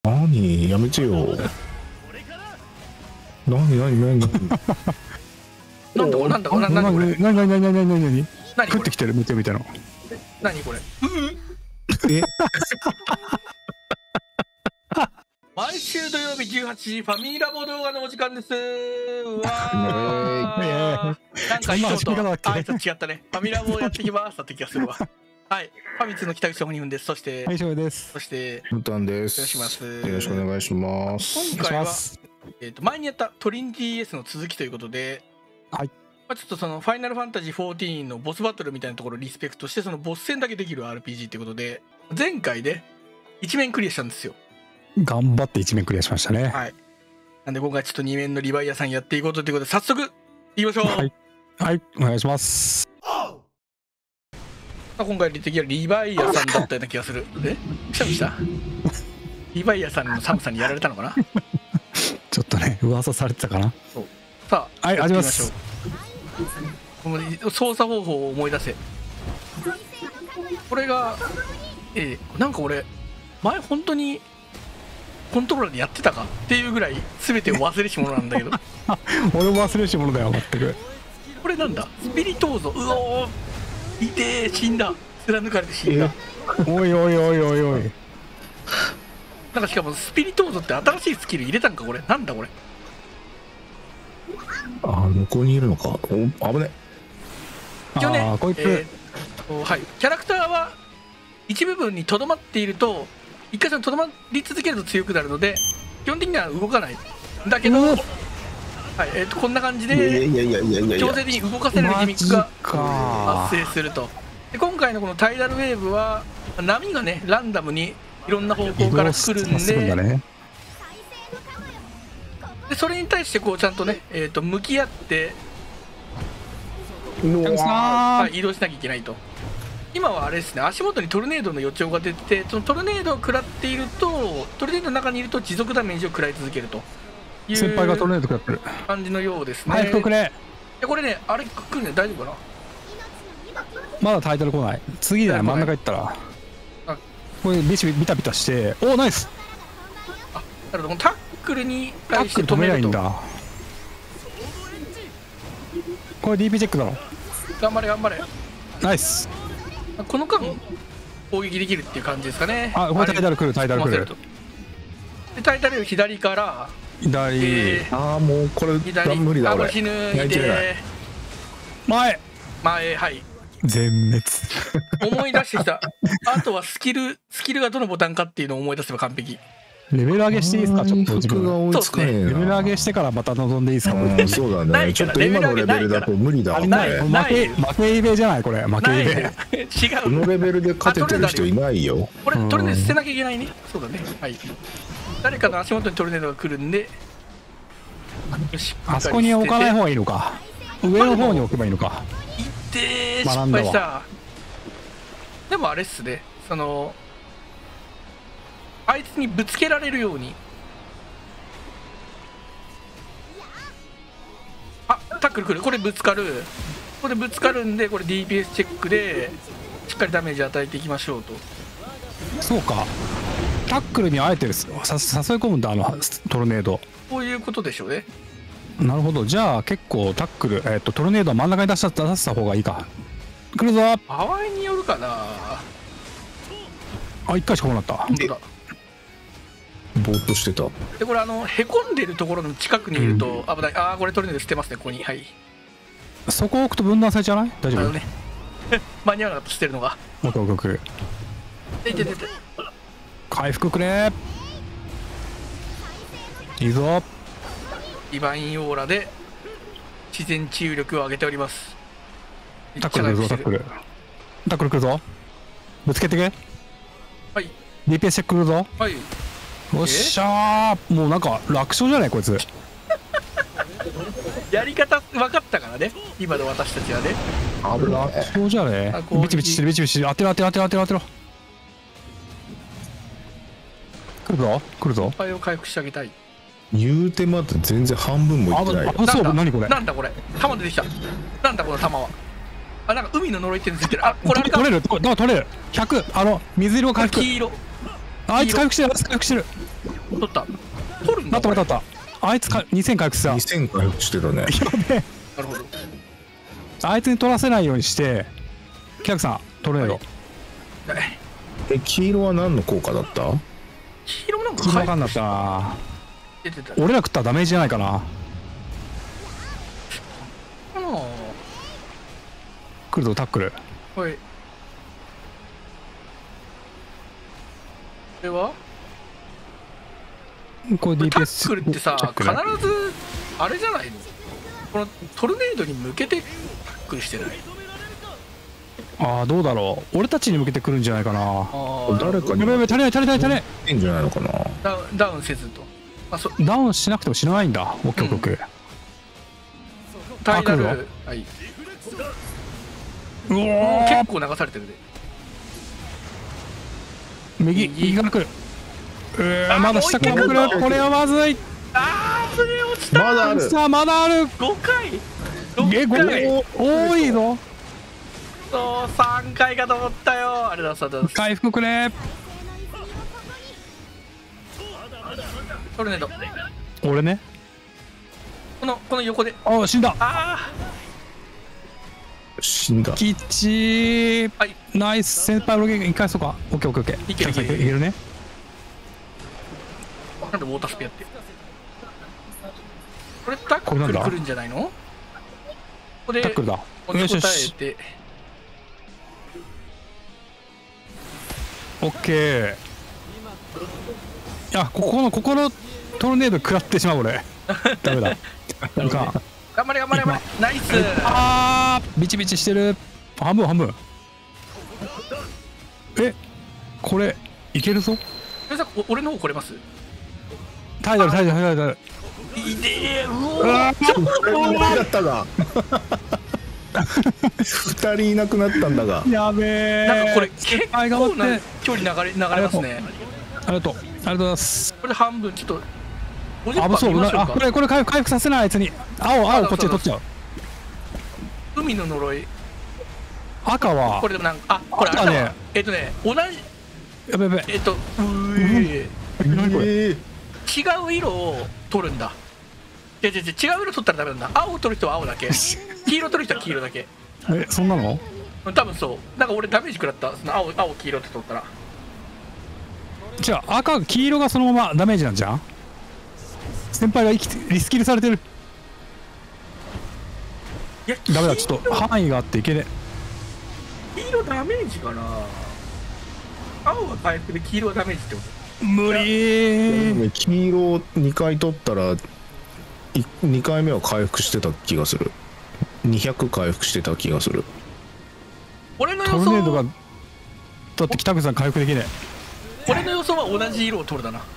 何やめてよ。何なんだこれなんだこれ何何これ降ってきてる見てみたの。 何これえ毎週土曜日18時ファミラボ動画のお時間です。うわーなんかいつもと挨拶違ったね。ファミラボをやってきますだって気がするわ。はい、ファミ通の北口本人です。そしてはい、翔です。 そしてブタンでよろす。 しくお願いします。 よろしくお願いします。 今回は前にやったトリニティ S の続きということで、 はい、 ちょっとそのファイナルファンタジー14のボスバトルみたいなところをリスペクトして、そのボス戦だけできる RPG ということで、前回で1面クリアしたんですよ。 頑張って1面クリアしましたね。 はい。なんで今回ちょっと2面のリヴァイアさんやっていこうということで、早速いきましょう。 はい、はい、お願いします。 今回的にはリヴァイアさんだったような気がする。え、くしゃみしたリヴァイアさんの寒さにやられたのかな。 ちょっとね、噂されてたかな。 さあ、 はい、始めます。 この操作方法を思い出せ。これがなんか俺前本当にコントローラーでやってたかっていうぐらい全てを忘れし者なんだけど俺も忘れし者だよ、全く。 これなんだ、スピリトーゾ。うおー、いてー、死んだ、貫かれて死んだ。 おいおいおいおいおい。 なんかしかもスピリトーゾって新しいスキル入れたんか。これなんだこれ。 向こうにいるのか。お、危ね。 一応ね、 こいつ、 はい、キャラクターは一部分にとどまっていると、一箇所にとどまり続けると強くなるので、基本的には動かないだけど、はい、こんな感じで強制的に動かせるギミックが発生すると。で今回のこのタイダルウェーブは波がねランダムにいろんな方向から来るんで、でそれに対してこうちゃんとね、向き合ってはい、移動しなきゃいけないと。今はあれですね、足元にトルネードの予兆が出てて、そのトルネードを食らっていると、トルネードの中にいると持続ダメージを食らい続けるという先輩がトルネード食らってる感じのようですね。 早くくれ。 これね、あれ来るね、大丈夫かな。 まだタイトル来ない。次だよ、真ん中行ったらこれビタビタして、おおナイス。 あ、なるほど。タックルにタックル止めないんだ。これ DP チェックだろ。 頑張れ頑張れ。 ナイス。 この間攻撃できるっていう感じですかね。 あ、これタイダル来る、タイダル来る。 でタイダル左から左、 ああ、もうこれ無理だ。俺死ぬ。 前、 はい、 全滅。 思い出してきた。あとはスキルがどのボタンかっていうのを思い出せば完璧。 レベル上げしていいですか。ちょっと自分が追いつかねえな。 レベル上げしてからまた望んでいいですか。 そうだね。ちょっと今のレベルだと無理だわ。 負けイベじゃない。これ負けイベ。 違う。 このレベルで勝ててる人いないよ。 これトルネード捨てなきゃいけないね。そうだね。はい。誰かの足元にトルネードが来るんで。 あそこに置かない方がいいのか。上の方に置けばいいのか。 いって失敗した。でもあれっすね。そのあいつにぶつけられるように。あ、タックル来る。これぶつかる。これぶつかるんで、これ DPS チェックでしっかりダメージ与えていきましょうと。 そうか。タックルにあえて誘い込むんだ、トルネード。 こういうことでしょうね。 なるほど。じゃあ結構タックル、トルネードは真ん中に出した方がいいか。来るぞ。 場合によるかな。 あ、一回しか来なかった。 本当だ。 ぼーっとしてた。 でこれへこんでるところの近くにいると危ない。ああ、これトルネード捨てますね。ここに。はい。 そこを置くと分断されちゃわない。大丈夫。 ね間に合わなかった。捨てるのが。 オッケーオッケーオッケー。回復くれ。いいぞ。 ディバインオーラで自然治癒力を上げております。 タックル来るぞ。タックル来るぞ。ぶつけてけ。 はい。 DPS チェック来るぞ。 はい。 よっしゃー。もうなんか楽勝じゃないこいつ。 やり方分かったからね、今の私たちはね。 楽勝じゃね。ビチビチしてる、ビチビチしてる。当てろ。来るぞ。 おはよう回復してあげたい。 言うてまだ全然半分もいってないよ。 そう、何これ。 なんだこれ。弾出てきた。なんだこの弾は。あ、なんか海の呪いってのついてる。あ、これあれか。 取れる。100。水色が回復。 黄色。 あいつ回復してる。 取った。取るんだ。 待った。あいつか2000回復した。 2000回復してたね。 なるほど。 あいつに取らせないようにして、キャクさん、トルネード。 黄色は何の効果だった？ 黄色なんか分かんなったな。 出てた。 俺ら食ったらダメージじゃないかな。来るぞタックル。 はい。これは？ これタ DPS ックルってさ、必ずあれじゃないの？このトルネードに向けてタックルしてない？ ああ、どうだろう。俺たちに向けて来るんじゃないかな。 誰かにやべやべ、足りない。 いいんじゃないのかな。 ダウンせずと。 ダウンしなくても死なないんだ。オッケーオッケー。 タイダル、はい。 うお結構流されてるで。 右から来る。まだ下から来る。これはまずい。 それ落ちた。 まだある。 さあまだある。 5回。 5回多いぞ。 そう3回かと思ったよ。ありがとうございます。 回復くれ。 トルネード。 俺ね。 この横で。 ああ、死んだ。 死んだ。 きっちー。 はい。 ナイス。先輩俺一回そうか。オッケー。 いけるね。 なんでウォータースピアって。これタックル来るんじゃないの？ここでタックルだ。 答えて。 オッケー。いや、ここのトルネード食らってしまう俺。ダメだ。 頑張れ。ナイス。 ビチビチしてる。半分。これいけるぞ。 俺の方来れます？ タイダル。 いでー。 うわー、だったが。2人いなくなったんだが。 やべえ。 なんかこれ結構な距離流れますね。 ありがとうございます。 これ半分ちょっと 50%そう。これ回復させないあいつに。青こっちで取っちゃう。 海の呪い。 赤はこれでもなんかこれあれだわ。同じ。 やべ。 違う色を取るんだ。違う色取ったらダメなんだ。青を取る人は青だけ。黄色取る人は黄色だけ。 そんなの？ 多分そう。なんか俺ダメージ食らった。その青黄色って取ったら。 じゃあ赤黄色がそのままダメージなんじゃん。先輩がリスキルされてる。 いやダメだ、ちょっと範囲があっていけねえ。黄色ダメージかな。青は回復で黄色はダメージってこと？ 無理。 黄色を2回取ったら2回目は回復してた気がする。200回復してた気がする。 俺の予トルネードが想だって北口さん回復できね俺の予想は同じ色を取るだな。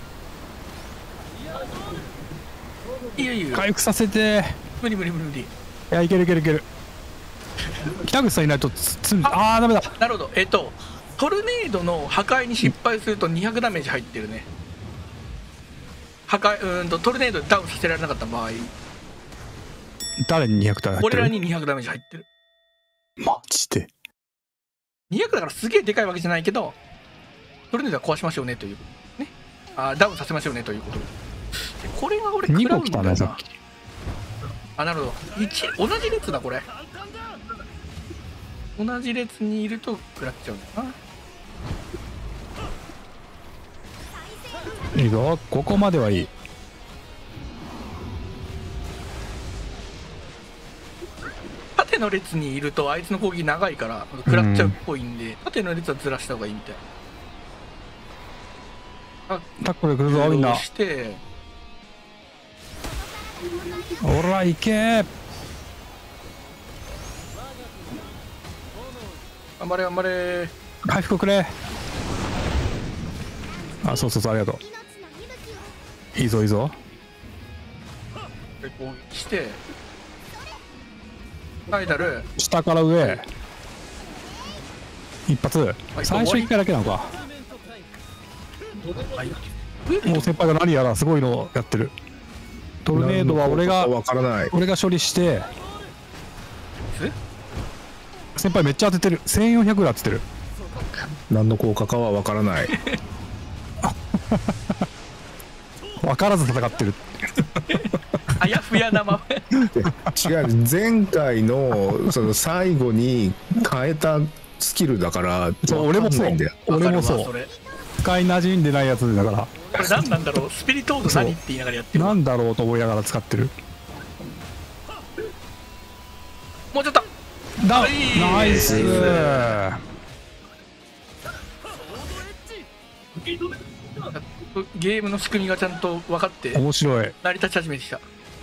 いや回復させて。 無理。 いや、いける。北口さんいないとダメだ。 なるほど。トルネードの破壊に失敗すると200ダメージ入ってるね。トルネードでダウンさせられなかった場合、 誰に200ダメージ入ってる？ 俺らに200ダメージ入ってる。 マジで 200だからすげえでかいわけじゃないけど、トルネードは壊しましょうねというね。ダウンさせましょうねということで。これが俺食らうんだよな。なるほど。同じ列だこれ。同じ列にいると食らっちゃうんだよな。 いいぞ、ここまではいい。 縦の列にいるとあいつの攻撃長いから食らっちゃうっぽいんで、縦の列はずらした方がいいみたいな。 タックル来るぞみんな。 してほら行け。 頑張れ。 回復くれ。そうありがとう。いいぞ攻撃してタイダル下から上一発。最初1回だけなのか。もう先輩が何やらすごいのやってる。トルネードは俺が処理して。先輩めっちゃ当ててる。1400ぐらい当ててる。 何の効果かは分からない。 分からず戦ってる。 あやふやなまま違う、前回のその最後に変えたスキルだからそう俺もそうわかんないんだよ。 俺もそうわかるわそれ使い馴染んでないやつだからこれ何なんだろう、スピリトード何って言いながらやってる。 なんだろうと思いながら使ってる。 もうちょっとだいいナイス。 ゲームの仕組みがちゃんと分かって面白い。 成り立ち始めてきた。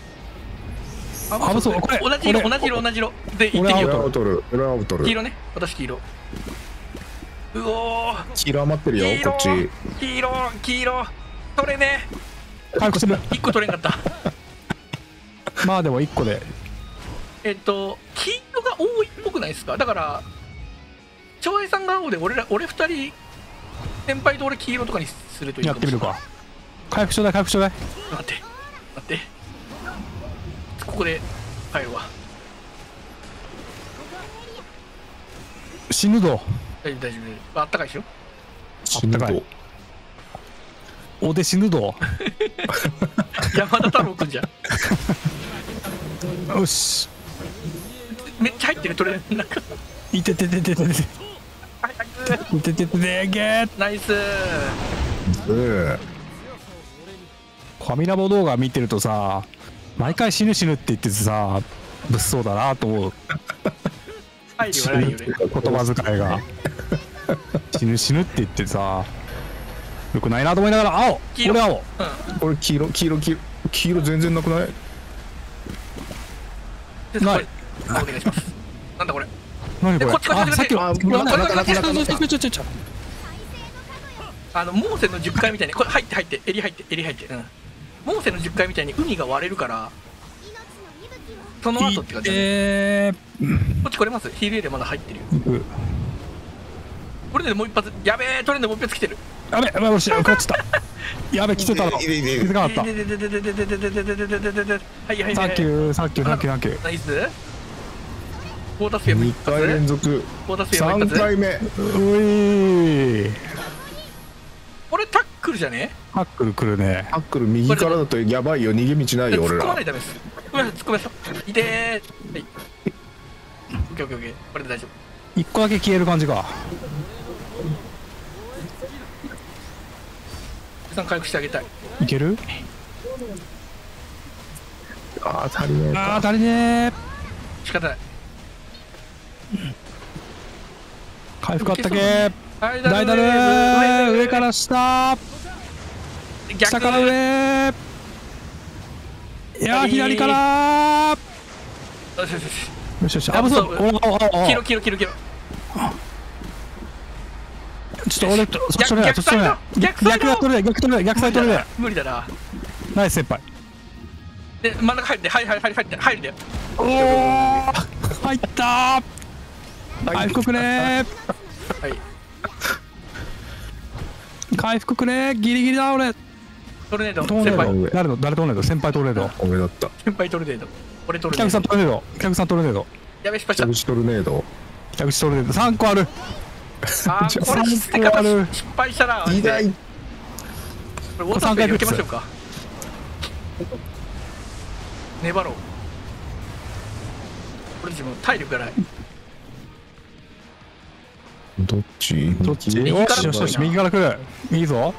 あ、そうこれ同じ色これ同じ色同じ色で言ってみ裏よう。 を取る、裏を取る。 黄色ね、私黄色。うおー、 黄色余ってるよ、 黄色こっち。 黄色取れね回復する。 え、1個取れんかったまあでも1個で。 黄色が多いっぽくないですか。だから長平さんが青で俺2人先輩と俺黄色とかにするといいかもしれない。 やってみるか。回復ちょうだい回復ちょうだい。 待って待って、ここで帰るわ。 死ぬぞ。 大丈夫大丈夫、あったかいでしょ。 死ぬとあったかい。おで死ぬぞ。 山田太郎くんじゃん。 よし。 めっちゃ入ってる、取れなんかいてててててて。 はいいててててゲー。 ナイス。 フファミラボ動画見てるとさ、毎回死ぬ死ぬって言っててさ、物騒だなと思う。 入るよないよね。 言葉遣いが。死ぬ死ぬって言ってさ、よくないなと思いながら、青黄色俺青。 これ黄色全然なくない？ ないお願いします。なんだこれ。 何これ。 こっちこっちあ、さっきの。 あこれなんだ中中中中ちょちょちょ。 モーセの10回みたいに、これ入って襟入って、モーセの10回みたいに海が割れるからその後って感じだね。こっち来れます。ヒールエリアまだ入ってるよ。これでもう一発、やべえ、トレンドもう一発来てる。 やべやべ、俺食らっちゃった。やべ、来てたの気づかなかった。 はいはいサンキューサンキューサンキューサンキュー。 ナイス。コータスフィアも一 2回連発。 続コータスフィアも一 3 発。 回目。 ういこれタックルじゃね。 ハックル来るね。 タックル右からだとやばいよ、逃げ道ないよ俺ら突っ込まない。とダメです。突っ込めました。いてー。はい。オッケーオッケーオッケー。これで大丈夫。 一個だけ消える感じか。 さん回復してあげたい。 いける？ あー足りねえか。 あー足りねえ。 仕方ない。 回復あったけ。 はい大ダルー上から下逆下から上。いやー左からよしよしよし。 よしよし。あ、そう。 黄黄色黄色黄色黄色。 ちょっと俺とそっち取れないそっち取れない。 逆サイド逆取れない逆取れない逆サイド取れない。 無理だな。 ナイス先輩。 で真ん中入って入って入るで。 おお入ったー。回復くれー。 はい。 回復くれー。ギリギリだ俺。 トルネードトルネ先輩。 ード誰の誰トルネード先輩トルネード。 俺だった。 先輩トルネード。俺トルネ北口さード。 んトルネード北口さんトルネードやべ失敗した。 北口トルネード。 北口トルネード3個ある。 あーこれ捨て方失敗したな。 意外。 これウォータースペル受けましょうか。粘ろう。これ自分体力がない。 どっち？ どっち？ 右よしよしよし右から来る。いいぞ。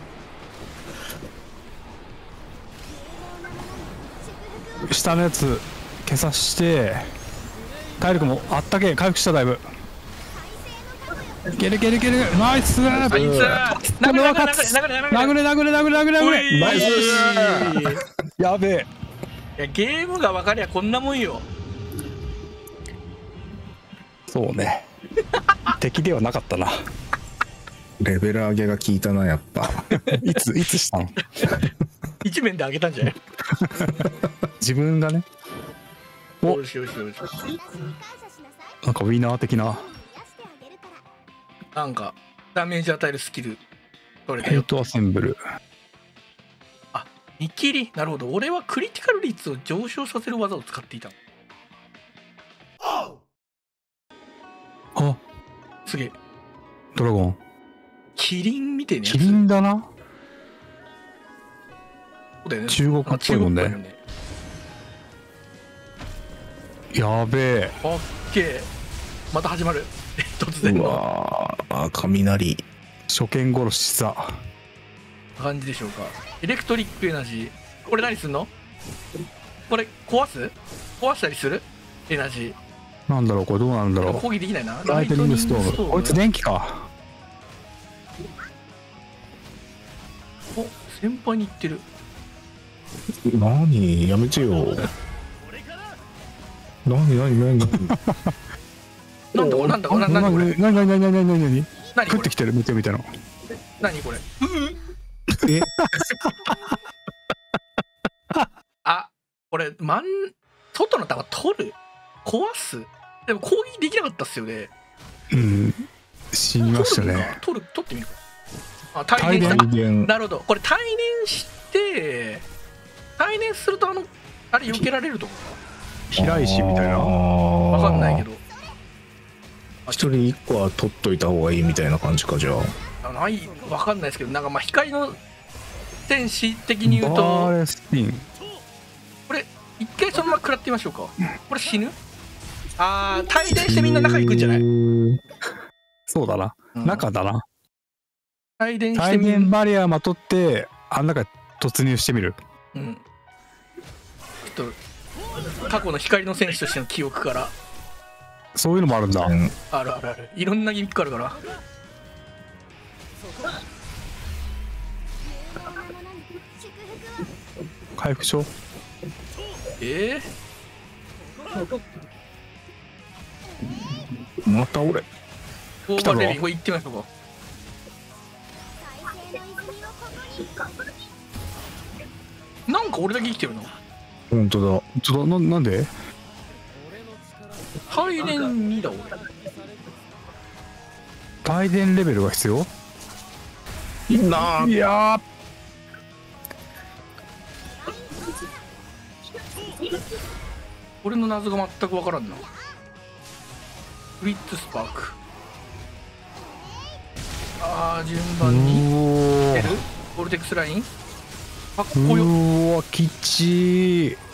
下のやつ消さして体力もあったけ回復しただいぶ。いけるいけるいけるナイスー。 ナイス。 これは勝つ。殴れ殴れ殴れ殴れ殴れ殴れ。 ナイスやべえ。 いやゲームが分かりゃこんなもんよ。 そうね。敵ではなかったな。 レベル上げが効いたなやっぱ。 いつしたの？ 一面で上げたんじゃない。 自分がね。およしよしよし。 なんかウィナー的な。 なんかダメージ与えるスキル取れたよ。 ヘイトアセンブル。 あ、見切り。なるほど。俺はクリティカル率を上昇させる技を使っていたの。 あ、 すげえ。 ドラゴン。 キリンみてえなやつ。 キリンだな。 そうだよね。 中国っぽいもんね中国っぽいよね。 やべえ。 オッケー。また始まる。突然うのわー、雷。 初見殺しさ。 感じでしょうか。エレクトリックエナジー。これ何すんの？これ壊したりする？エナジー。 なんだろう、これどうなんだろう。 攻撃できないな。 ライトニングストーム。こいつ電気か。 お、先輩に言ってる。 何やめてよ。何なんだこれ、なんだこれ、なんだこれ、 何何これ、 食ってきてる、見てみたいな。 何これ。 えあ、これ、外の弾取る？壊す？でも攻撃できなかったっすよね。 うん。死にましたね。 取ってみるか。あ、帯電した。 帯電。 なるほど。これ帯電して、帯電するとあれ避けられるとか平石みたいな。 わかんないけど。 一人一個は取っといた方がいいみたいな感じか、じゃあ。 わかんないですけど、なんかまあ光の戦士的に言うバと、 ーレスピン。 これ一回そのまま食らってみましょうか。これ死ぬ？帯電してみんな中行くんじゃない？ そうだな。 うん中だな。 帯電して帯み電バリアまとって、あん中突入してみる。 うん。ちょっと過去の光の戦士としての記憶からそういうのもあるんだ。 ある。いろんなギミックあるから。 回復症。 また俺。 オーバーレビン、これ行ってみましょうか。なんか俺だけ生きてるの？ 本当だ。 ちょっとなんで？ 帯電2だ俺。 帯電レベルが必要？ いや俺の謎が全く分からんな。フリッツスパーク。順番に出るボルテックスライン。かっこよ。 うわ、きちい。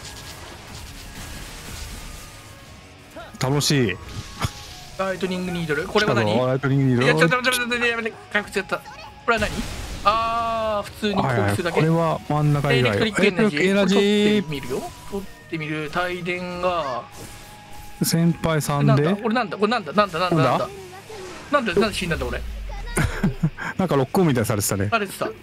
楽しい。 ライトニングニードル。これは何？ ライトニングニードル。 いや、ちょっとやめて、回復しちゃった。これは何？普通に攻撃するだけ。 これは真ん中以外。 エレクトリックエナジー。 取ってみるよ。取ってみる。帯電が。 先輩さんで。 これなんだなんで死んだんだ俺。 なんかロックオンみたいにされてたね。 されてた。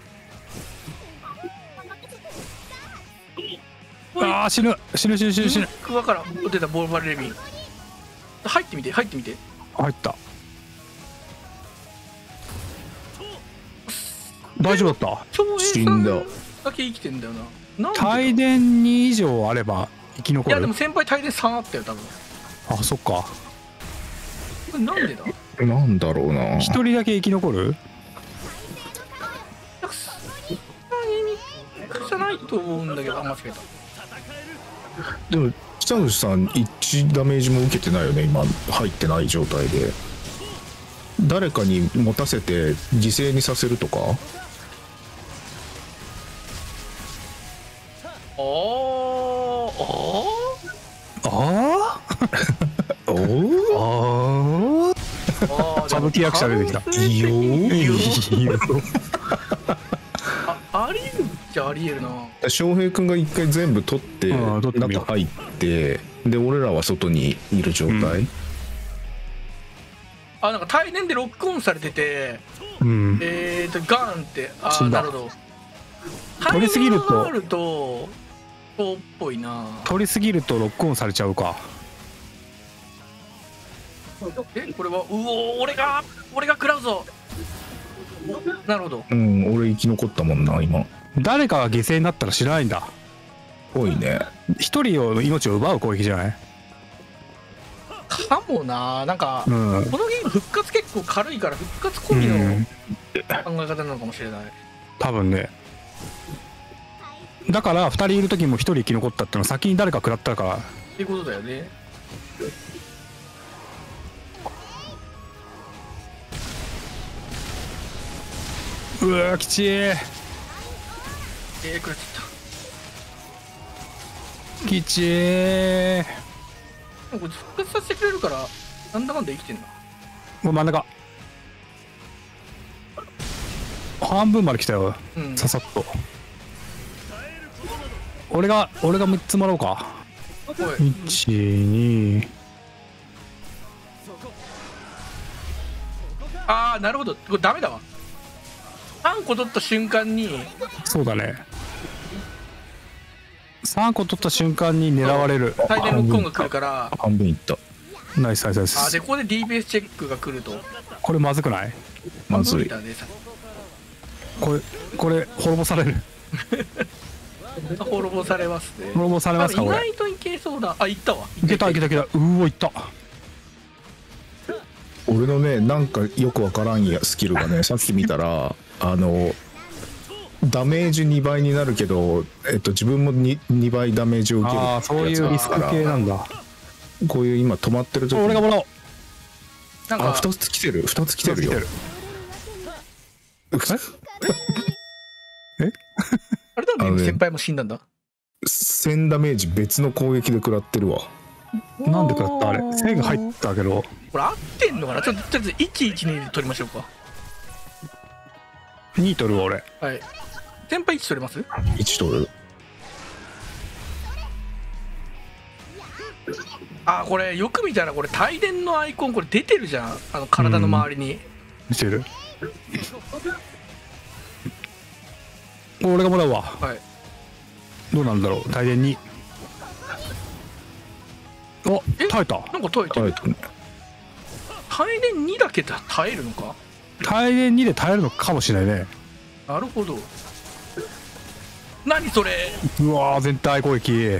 死ぬ。 クワから出たボールバルレビン。入ってみて。 入った。大丈夫だった。 死んだ。 だけ生きてんだよな。 帯電2以上あれば生き残る。 いやでも先輩帯電3あったよ多分。 あ、そっか。 これなんでだ？ なんだろうな。 一人だけ生き残る？ じゃないと思うんだけど、間違えた。 でも北口さん1ダメージも受けてないよね、今入ってない状態で。誰かに持たせて犠牲にさせるとか。 歌舞伎役者出てきた。 ありえるっちゃありえるな。 翔平君が一回全部取って中入ってで俺らは外にいる状態。 なんか帯電でロックオンされてて、ガーンってなるほど。 取りすぎるとそうっぽいな。 取りすぎるとロックオンされちゃうか。 これは俺が食らうぞ。なるほど。 俺生き残ったもんな今。 誰かが犠牲になったら知らないんだ。 多いね。 一人の命を奪う攻撃じゃない？ かもな。なんか、このゲーム復活結構軽いから復活込みの考え方なのかもしれない。 多分ね。だから2人いる時も1人生き残ったっていうのは先に誰か食らったからっていうことだよね。 うわきちい。 食らっちゃっきちー。 た。でもこれ復活させてくれるからなんだかんだ生きてんな。 もう真ん中半分まで来たよ、 うん。 ささっと。俺が3つもらおうか。 おい。 1、2。 ああなるほど、これダメだわ。3個取った瞬間にそうだね、3個取った瞬間に狙われる。 最大のロックオンが来るから。 半分いった。 ナイスナイスナイス。 あでここで DPS チェックが来るとこれまずくない？ まずい。 だね。 これ滅ぼされる。 滅ぼされますね。 滅ぼされますか意これ。 外といけそうだ。あいったわ。 いけたいけたいけた。うーわいった。 俺のねなんかよくわからんやスキルがねさっき見たらダメージ2倍になるけど、自分も 2倍ダメージを受けるああそういうリスク系なんだ。 こういう今止まってる時に俺がもらおう。 なんか 2つ来てる2つ来てるよ。 あれだね、先輩も死んだんだ。 1000ダメージ別の攻撃で食らってるわ。 なんで食らったあれ。1000が入ったけど。 これ合ってんのかな。ちょっと112で取りましょうか。 2取るわ俺。 はい。先輩1取れます 1取る。 あーこれよく見たらこれ帯電のアイコンこれ出てるじゃん、体の周りに。 見てる。俺がもらうわ。 はい。 どうなんだろう。大電に。お耐えた。 なんか耐えてる。帯電2だけ耐えるのか。 大電2で耐えるのかもしれないね。 なるほど。何それ。 うわー全体攻撃。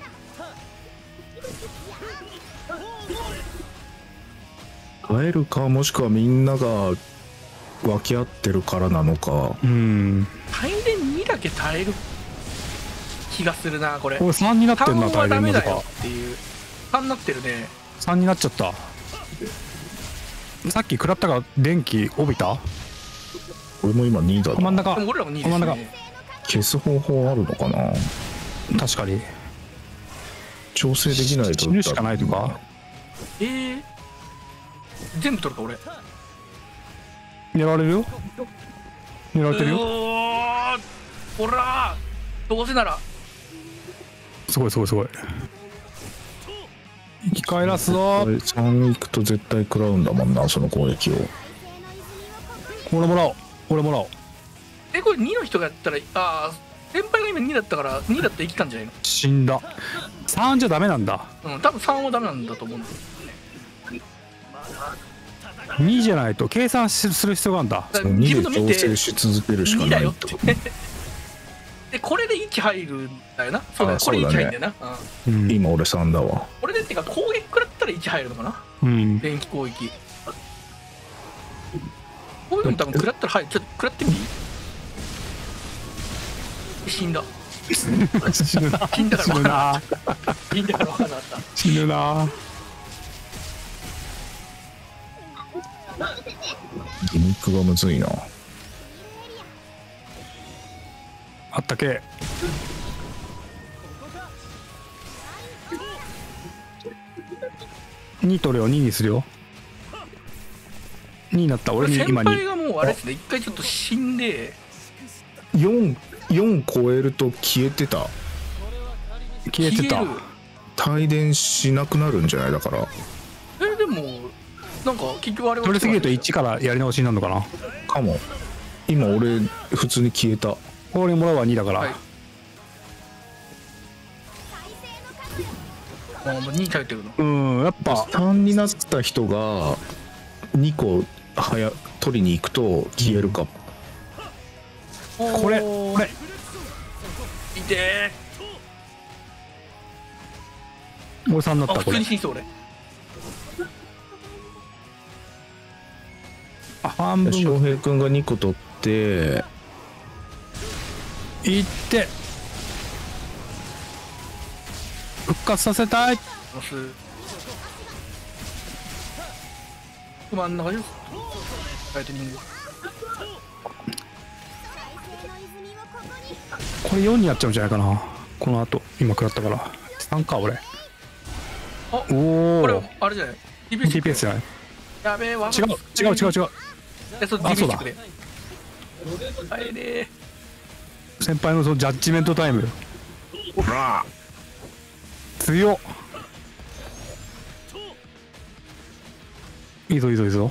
耐えるかもしくはみんなが分け合ってるからなのか。 うん。 帯電2だけ耐える気がするなこれ。 俺3になってんな。 単はダ大電のとかメだよっていう3になってるね。 3になっちゃった。さっき食らったが電気帯びた。 俺も今2だな。 真ん中。 でも俺らも2です真ん中ね。 消す方法あるのかな。 確かに調整できないと死ぬしかないとか。 全部取るか俺。 狙われるよ。狙われてるよ。 ほらどうせなら。 すごいすごいすごい。生き返らすぞ。 3行くと絶対食らうんだもんなその攻撃を。 俺もらおう。俺もらおう。 これ2の人がやったら先輩が今2だったから2だったら生きたんじゃないの。 死んだ。3じゃダメなんだ。 うん多分3はダメなんだと思うんだよ。 2じゃないと計算する必要があるんだ。 だから 2で自分の見て調整し続けるしか 2だよっないってて。でこれで1入るんだよな。そうだよこれ1 そうだね入るんだよな。 うん今俺3だわ。 これでってか攻撃食らったら1入るのかな。 うん。 電気攻撃。こういうの多分食らったらちょっと食らってみていい。死んだ。 死ぬな。 死んだから死ぬな。 死んだから分かんなかった。 死ぬな。 ギミックがむずいな。 あったけ。2取るよ。2にするよ。2になった。俺に先今に。 輩がもうあれですね、一回ちょっと死んで。 4超えると消えてた。 消えてた。 消える。 帯電しなくなるんじゃないだから。 でもなんか結局あれは取りすぎると1からやり直しになるのかな。 かも。今俺普通に消えた。 俺もらうは2だから、 はい。もう2耐えてるの。 うんやっぱ 3になった人が2個取りに行くと消えるかも。 これいて俺3になった。 普これ通に死にそう俺。 半分翔平君が2個取っていって復活させたい。 真ん中です。ライトニング。 ここれ4になっちゃうんじゃないかな、この後今食らったから3か俺。 あ、 おおこれあれじゃない TPS じゃない。 やべえわ。 違う違う違う違う。 そうあそうだ DPS であれね先輩のそのジャッジメントタイム強っ。いいぞいいぞいいぞ。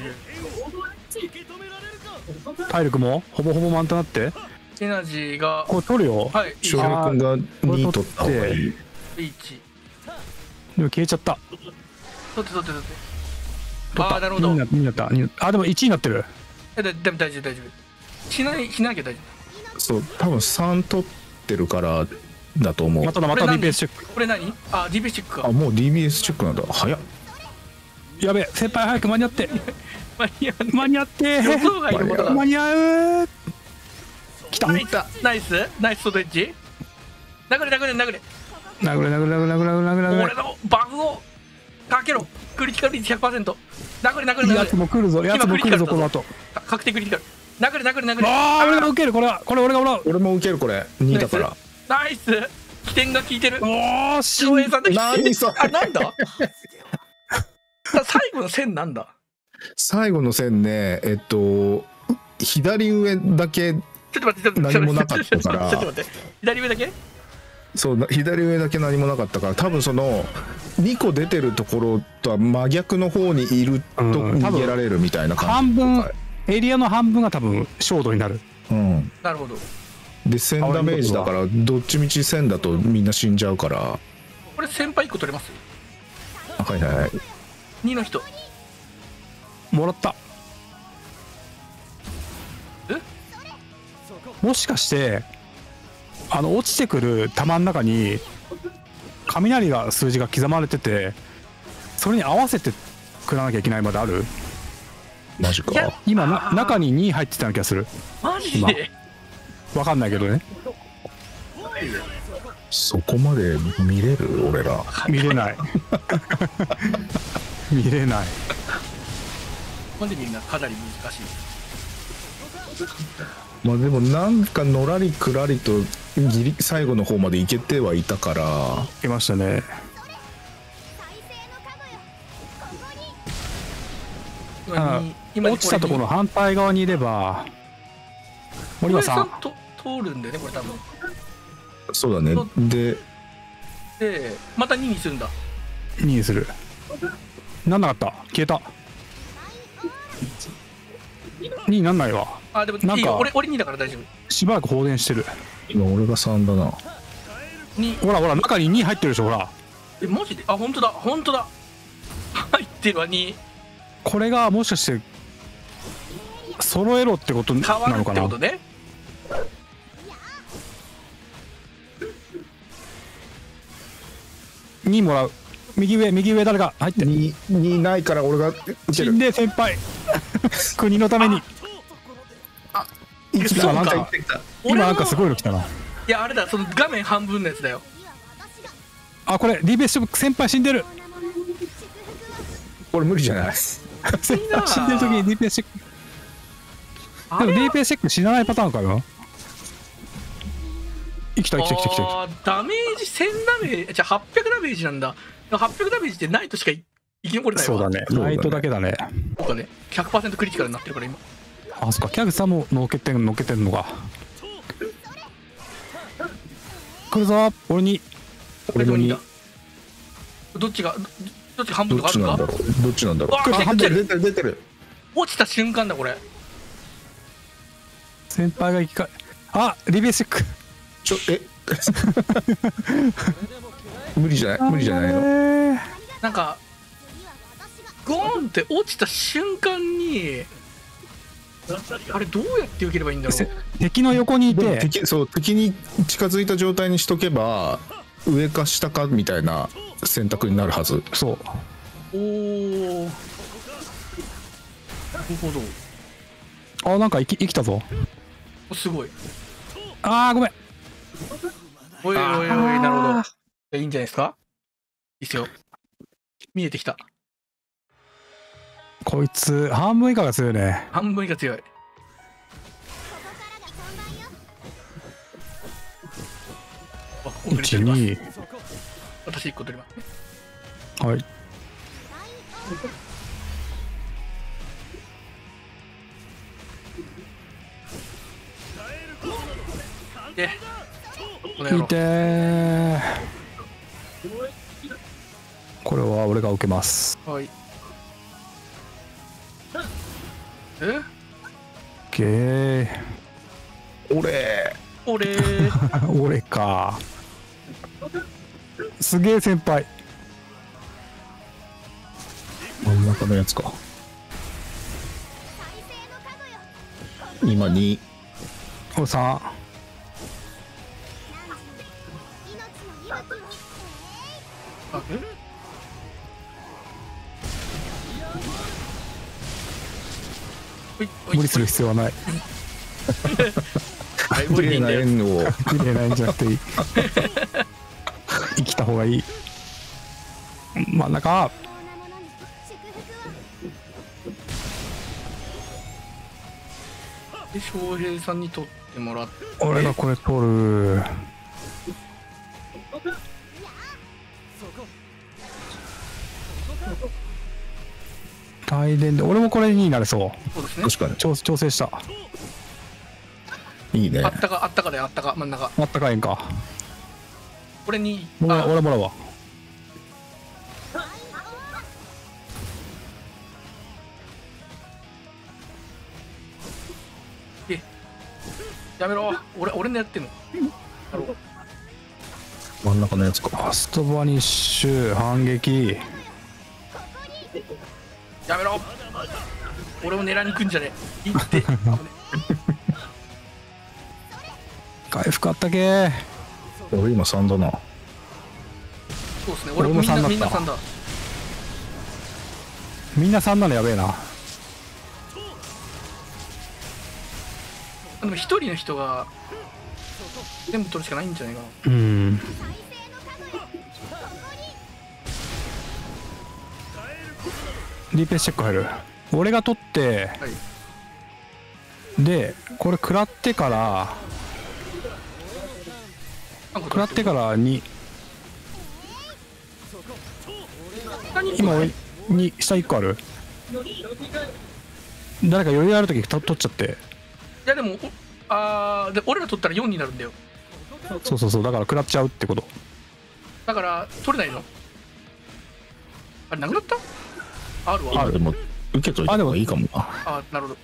体力もほぼほぼ満タンなって、 エナジーがこれ取るよ。 はいいい翔平君が2取った方がいい。 リーチでも消えちゃった。 取って取っあた。 あなるほど。 2になった2になった。あでも1になってる。 でも大丈夫大丈夫。しなきゃ大丈そう多分3取ってるからだと思う。 まただまたこれ何 DPS チェック。 夫。これ何？あ DPS チェックか。 あもう DBS チェックなんだ。早っ。 やべえ先輩早く間に合って間に合う間に合って予想外のことが。 間に合う。来た。 ナイスナイスナイスソードエッジ。殴れ殴れ俺のバフをかけろ。クリティカルリーチ 100%。殴れやつも来るぞやつも来るぞこの後。 確定クリティカル。殴れ。 ああ俺が受ける。これ俺がもらう。 俺も受けるこれ2だから。 ナイス起点が効いてる。 おーし翔平さんの起点。 何それあなんだ最後の線なんだ。 最後の線ね左上だけちょっと待って何もなかったからちょっと待って左上だけ。 そう左上だけ何もなかったから多分その2個出てるところとは真逆の方にいると逃げられるみたいな感半分はいエリアの半分が多分ショードになる。 じ。うんなるほど。 で1000ダメージだからどっちみち1000だとみんな死んじゃうからこれ先輩1個取れます。 はいはい 2の人。 もらった。 えもしかして落ちてくる弾の中に雷が数字が刻まれててそれに合わせて食らなきゃいけないまである。 マジいやか。 今中に2入ってたような気がする。 マジでわかんないけどね。 そこまで見れる俺ら。 見れない見れない。 なんでみんなかなり難しい。 まあでもなんかのらりくらりとギリ最後の方まで行けてはいたから。 いましたね。落ちたところの反対側にいれば森間さんと通るんだよねこれ多分。 そうだね。でまた2にするんだ。 2にする。なんなかった消えた。2になんないわ。 あでもなんかいいよ俺2だから大丈夫。 しばらく放電してる。 今俺が3だな。 ほら中に2入ってるでしょほら。 マジで。あ本当だ入ってるわ2。 これがもしかして揃えろってことな変わるっのかな。 てことね。 2もらう。右上誰か入ってる。 2ないから俺が受ける。 死んで先輩国のために。 そうなんかか今なんかすごいの来たな。 いやあれだその画面半分のやつだよ。 あこれ DBS 先輩死んでる。 これ無理じゃない。 先輩死んでる時に DPS チェック。でも DPS チェック死なないパターンかよ。生きた。 あダメージ1000ダメージじゃあ800ダメージなんだ。800ダメージってないとしか生き残れないわ。 そうだねライトだけだね。 そうかね 100% クリティカルになってるから今。 あそっかキャグさんものっけてんのか。来るぞ俺に。 俺も2だ。どっち半分どとかあるか。 っちなんだろう。どっちなんだろう。 あ来てる出てる。 落ちた瞬間だこれ。 先輩が生き返あ DBS チェック。 無理じゃないの。 なんかゴーンって落ちた瞬間にあれどうやって受ければいいんだろう。 敵の横にいでもて敵に近づいた状態にしとけば上か下かみたいな選択になるはず。 そうおおなるほど。 あなんか生きたぞ。 すごい。 あーごめん。 おいなるほど。いいんじゃないですか。いいっすよ。見えてきた。 こいつ半分以下が強いね。 半分以下強い。 遅れております。 12。 私1個取りますね。 はい。 でこの野郎いてー。これは俺が受けます。 はい。 ゲー。 俺俺か。すげえ先輩。 真ん中のやつか。今2。 これ3。 あ無理する必要はない。 はい、 綺麗な円を綺麗なんじゃなくていい。生きた方がいい。真ん中。 で翔平さんに取ってもらって、 俺がこれ取る。大電で俺もこれになれそう。 そうですね。 確かに調整した。 いいね。 あったかだよ、あったか真ん中。 あったかいんか。 これに俺もらうわ。 やめろ。俺のやってんの。やろう。 真ん中のやつか。 ファストバニッシュ反撃。 やめろ。俺を狙いに来んじゃねえ。いって危ね回復あったけ。 俺今3だな。 そうですね。俺も俺も3だったみんな3だ。 みんな3なのやべえな。 でも一人の人が全部取るしかないんじゃないかな。 うん。DPS チェック入る。俺が取ってはい。 でこれ食らってから食らってから2。今俺に下1個ある。誰か余裕あるとき取っちゃって。 いやでもで俺ら取ったら4になるんだよ。 そうだから食らっちゃうってこと。 だから取れないの。あれなくなった？あるわ。 今でも受けといた方がいいかもな。 なるほど。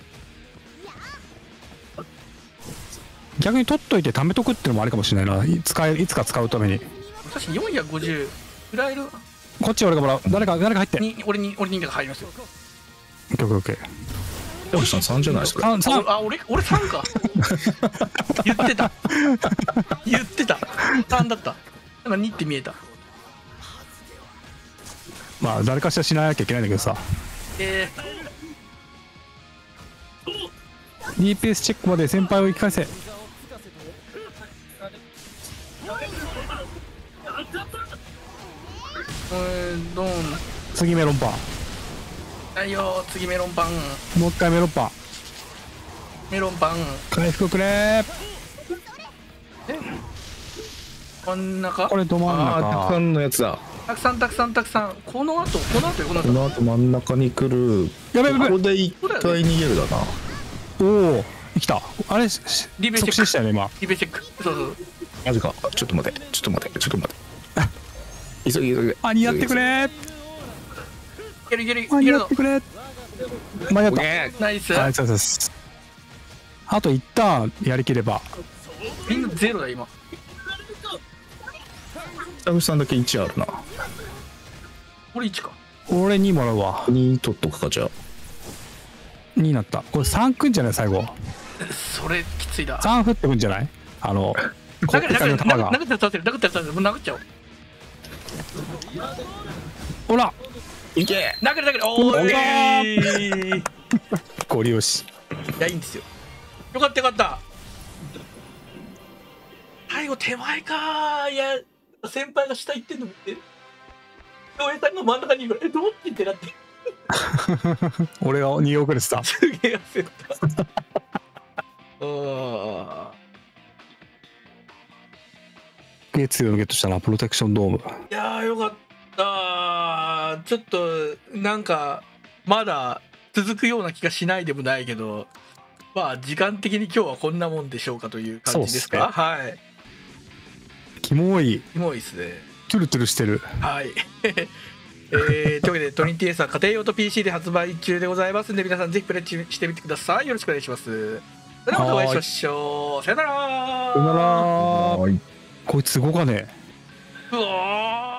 逆に取っといて貯めとくってのもありかもしれないな。いつか使うために。 私450フライルこっち俺がもらう。誰か入ってに俺にが入りますよ。 オッケー。 山口さん3じゃないですか。 俺3か。言ってた3だった。なんか2って見えた。 まあ誰かしらしなきゃいけないんだけどさ。DPS チェックまで先輩を生き返せ。 ドン。 次メロンパン。 はいよ、次メロンパン。 もう一回メロンパン。 メロンパン。 回復くれ。 真ん中。 これど真んたくさ中。 んのやつだ。 たくさん。この後この後真ん中に来る。 やべここで一回逃げるだな。 おお生きた。あれリベチェック即死したよね今。 リベチェック。そうマジか。ちょっと待て。急げ。 兄やってくれ。 いける兄やってくれ。間に合った。 ナイス。 はいそうです。あと一旦やりきれば。 みんなゼロだ今。 北口さんだけ1あるな。 俺1か。 俺2もらうわ。 2取っとくか。じゃあ 2になった。これ3くんじゃない最後。 それきついだ。 3降ってくんじゃない。 殴っちゃおう。 ほらいけ。 殴るおーい。 ご利用し。 いやいいんですよ。よかった最後手前か。いや先輩が下行ってんの見て、京平さんが真ん中にいる。どっちってなって俺が逃げ遅れてた。 すげえ焦ったゲ PA2 をゲットしたな。プロテクションドーム。 いやーよかった。ちょっとなんかまだ続くような気がしないでもないけど、まあ時間的に今日はこんなもんでしょうかという感じですか。 そうっはい。 キモい。 キモいですね。 トゥルトゥルしてる。 はい。というわけでトリニティエースは家庭用と PC で発売中でございますんで、皆さんぜひプレッチしてみてください。よろしくお願いします。それではまたお会いしましょう。さよなら。 さよなら。 はい。 こいつ動かねえ。 うわー